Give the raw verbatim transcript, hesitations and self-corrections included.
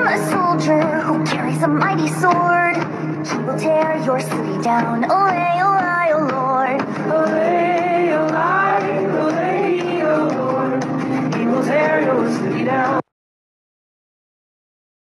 am a soldier who carries a mighty sword. He will tear your city down. Olay, olay, oh Lord. Olay, olay, olay, oh Lord. He will tear your city down.